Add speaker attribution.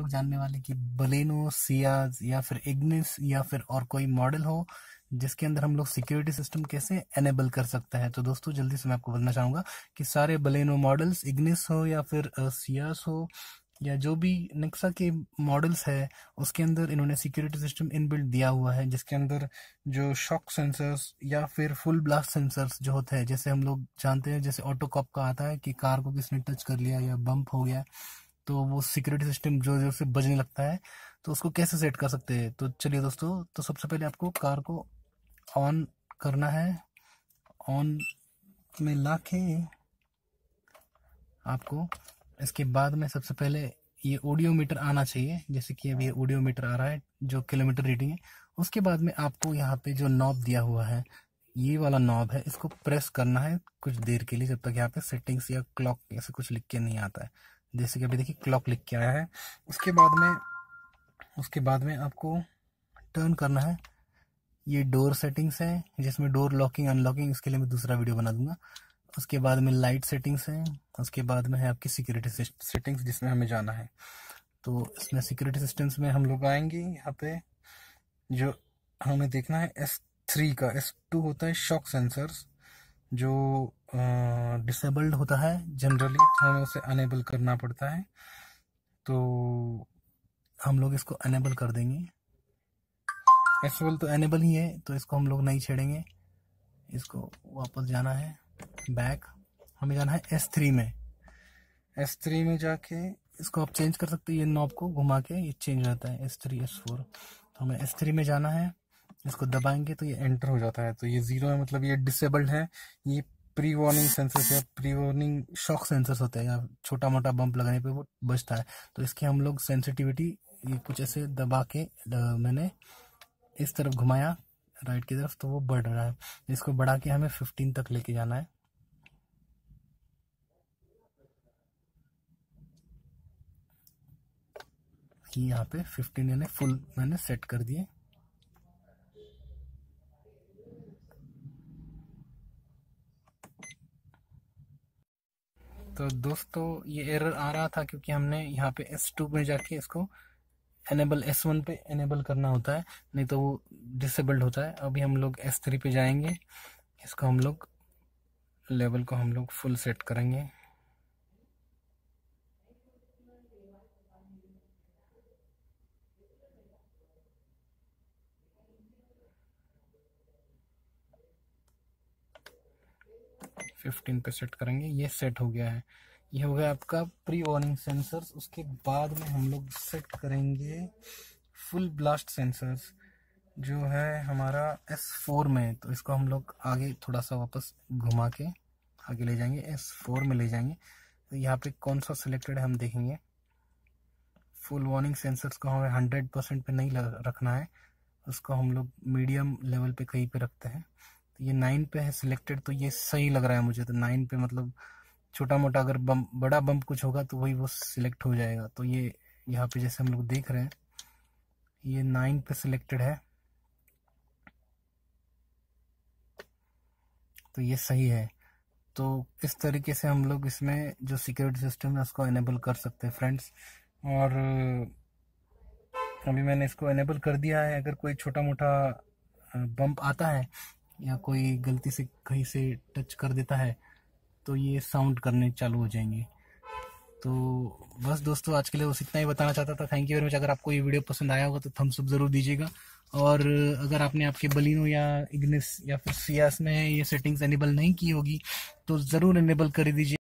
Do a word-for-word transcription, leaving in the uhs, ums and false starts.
Speaker 1: लोग जानने वाले कि बलेनो सियाज या फिर इग्निस या फिर और कोई मॉडल हो जिसके अंदर हम लोग सिक्योरिटी सिस्टम कैसे एनेबल कर सकते हैं। तो दोस्तों जल्दी से मैं आपको बताना चाहूँगा कि सारे बलेनो मॉडल्स, इग्निस हो या फिर सियाज हो या जो भी नेक्सा के मॉडल्स है, उसके अंदर इन्होंने सिक्योरिटी सिस्टम इनबिल्ट दिया हुआ है, जिसके अंदर जो शॉक सेंसर्स या फिर फुल ब्लास्ट सेंसर्स जो होते हैं, जैसे हम लोग जानते हैं जैसे ऑटो कॉप का आता है कि कार को किसने टच कर लिया या बम्प हो गया तो वो सिक्योरिटी सिस्टम जोर जोर से बजने लगता है। तो उसको कैसे सेट कर सकते हैं, तो चलिए दोस्तों, तो सबसे पहले आपको कार को ऑन करना है। ऑन में लाके आपको इसके बाद में सबसे पहले ये ऑडियो मीटर आना चाहिए, जैसे कि अभी ये ऑडियो मीटर आ रहा है जो किलोमीटर रीडिंग है। उसके बाद में आपको यहाँ पे जो नॉब दिया हुआ है, ये वाला नॉब है, इसको प्रेस करना है कुछ देर के लिए, जब तक यहाँ पे सेटिंग्स या क्लॉक ऐसे कुछ लिख के नहीं आता है। जैसे कि अभी देखिए क्लॉक लिख के आया है। उसके बाद में उसके बाद में आपको टर्न करना है। ये डोर सेटिंग्स है जिसमें डोर लॉकिंग अनलॉकिंग, इसके लिए मैं दूसरा वीडियो बना दूंगा। उसके बाद में लाइट सेटिंग्स है। उसके बाद में है आपकी सिक्योरिटी सेटिंग्स जिसमें हमें जाना है। तो इसमें सिक्योरिटी सिस्टम्स में हम लोग आएंगे। यहाँ पे जो हमें देखना है एस थ्री का, एस टू होता है शॉक सेंसर्स, जो डिसेबल्ड होता है जनरली, हमें उसे अनेबल करना पड़ता है। तो हम लोग इसको अनेबल कर देंगे। एस ट्वेल्व तो अनेबल ही है, तो इसको हम लोग नहीं छेड़ेंगे। इसको वापस जाना है बैक, हमें जाना है एस थ्री में। एस थ्री में जाके इसको आप चेंज कर सकते हैं, ये नॉब को घुमा के ये चेंज रहता है एस थ्री एस फोर। तो हमें एस थ्री में जाना है, इसको दबाएंगे तो ये एंटर हो जाता है। तो ये जीरो है, मतलब ये डिसेबल्ड है। ये प्री वार्निंग सेंसर्स या प्री वार्निंग शॉक सेंसर्स होते हैं, या छोटा मोटा बम्प लगाने पे वो बचता है। तो इसकी हम लोग सेंसिटिविटी ये कुछ ऐसे दबा के मैंने इस तरफ घुमाया राइट की तरफ, तो वो बढ़ रहा है। इसको बढ़ा के हमें फिफ्टीन तक लेके जाना है। यहाँ पे फिफ्टीन यानी फुल मैंने सेट कर दिए। तो दोस्तों ये एरर आ रहा था क्योंकि हमने यहाँ पे एस टू में जाके इसको एनेबल एस वन पे एनेबल करना होता है, नहीं तो वो डिसेबल्ड होता है। अभी हम लोग एस थ्री पे जाएंगे, इसको हम लोग लेवल को हम लोग फुल सेट करेंगे। फिफ्टीन पे सेट करेंगे, ये सेट हो गया है। ये हो गया आपका प्री वार्निंग सेंसर्स। उसके बाद में हम लोग सेट करेंगे फुल ब्लास्ट सेंसर्स, जो है हमारा एस फोर में। तो इसको हम लोग आगे थोड़ा सा वापस घुमा के आगे ले जाएंगे, एस फोर में ले जाएंगे। तो यहाँ पे कौन सा सिलेक्टेड है हम देखेंगे। फुल वार्निंग सेंसर्स को हमें हंड्रेड परसेंट पे नहीं रखना है, उसको हम लोग मीडियम लेवल पे कहीं पे रखते हैं। तो ये नाइन पे है सिलेक्टेड, तो ये सही लग रहा है मुझे। तो नाइन पे मतलब छोटा मोटा अगर बम बड़ा बम्प कुछ होगा तो वही वो सिलेक्ट हो जाएगा। तो ये यहाँ पे जैसे हम लोग देख रहे हैं ये नाइन पे सिलेक्टेड है, तो ये सही है। तो इस तरीके से हम लोग इसमें जो सिक्योरिटी सिस्टम है उसको एनेबल कर सकते हैं फ्रेंड्स। और अभी मैंने इसको एनेबल कर दिया है। अगर कोई छोटा मोटा बम्प आता है या कोई गलती से कहीं से टच कर देता है तो ये साउंड करने चालू हो जाएंगे। तो बस दोस्तों आज के लिए बस इतना ही बताना चाहता था। Thank you very much. अगर आपको ये वीडियो पसंद आया होगा तो थम्स अप ज़रूर दीजिएगा। और अगर आपने आपके बलिनो या इग्निस या फिर सियास में ये सेटिंग्स एनेबल नहीं की होगी तो ज़रूर एनेबल कर दीजिए।